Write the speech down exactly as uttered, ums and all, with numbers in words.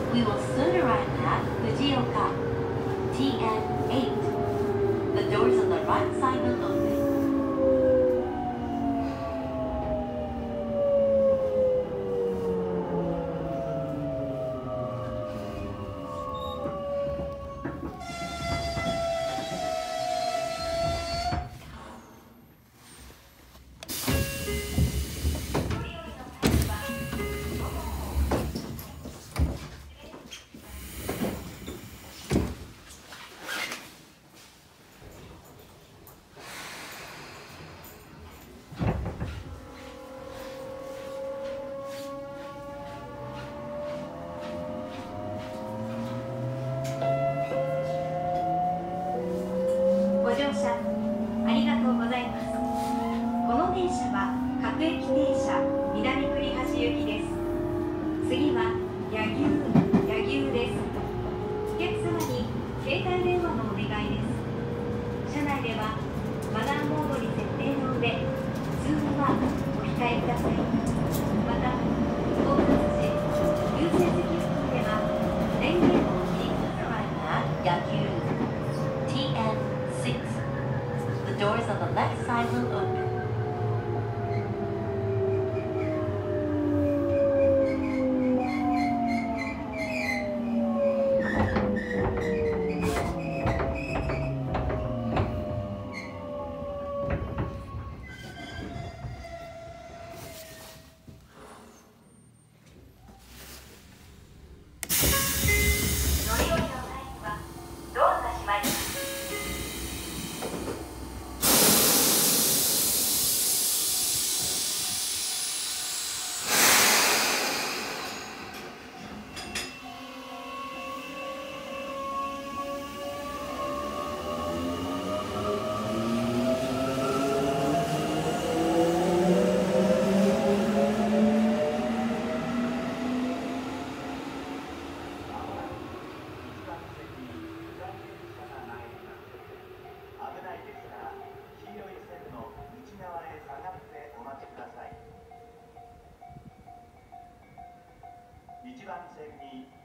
We will soon arrive at Fujioka. T N eight. The doors on the right side will open. ご乗車ありがとうございます。この電車は各駅停車南栗橋行きです。次は柳生柳生です。お客様に携帯電話のお願いです。車内ではマナーモードに設定の上、通話はお控えください。また、到達時、優先席付近では電源を切り替えた柳生 ティーエヌシックス The doors on the left side will open. いちばん線に